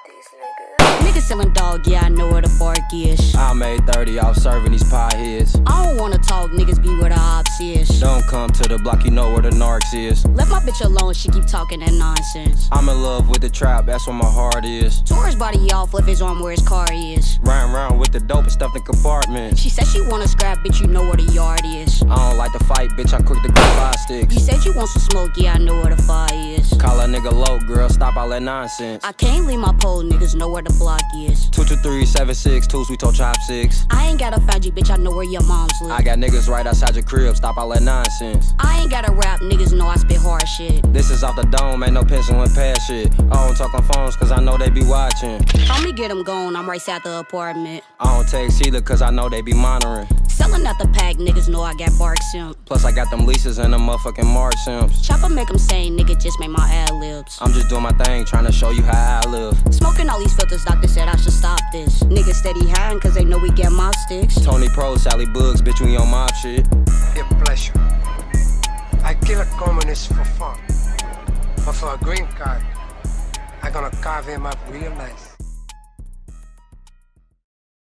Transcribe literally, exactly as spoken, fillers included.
these niggas. Niggas selling dog, yeah, I know where the bark is. I made thirty off serving these pie heads. I don't wanna talk, niggas be where the ops is. Don't come to the block, you know where the narcs is. Let my bitch alone, she keep talking that nonsense. I'm in love with the trap, that's where my heart is. Tore his body off, left his arm where his car is. Riding around with the dope and stuffed in compartments. She said she wanna scrap, bitch, you know where the yard is. I don't like to fight, bitch, I'm quick to grab five sticks. You said you want some smoke, yeah, I know where the fire is. Call a nigga low, girl, stop all that nonsense. I can't leave my pole, niggas know where the block is. Two two three seven six, two sweet toe chopsticks. I ain't gotta find you, bitch, I know where your moms live. I got niggas right outside your crib, stop all that nonsense. I ain't gotta rap, niggas know I spit hard shit. This is off the dome, ain't no penciling past shit. I don't talk on phones cause I know they be watching. Call me, get them gone, I'm right at the apartment. I don't text either cause I know they be monitoring. Selling out the pack, niggas know I got bark simp. Plus I got them leases and them motherfucking March simps. Chopper make them say, nigga just make my ad libs. I'm just doing my thing, trying to show you how I live. Smoking all these filters, doctor said I should stop this. Niggas steady hiding cause they know we get mob sticks. Tony Pro, Sally Bugs, bitch, we on mob shit. A pleasure. I kill a communist for fun. But for a green card, I'm gonna carve him up real nice.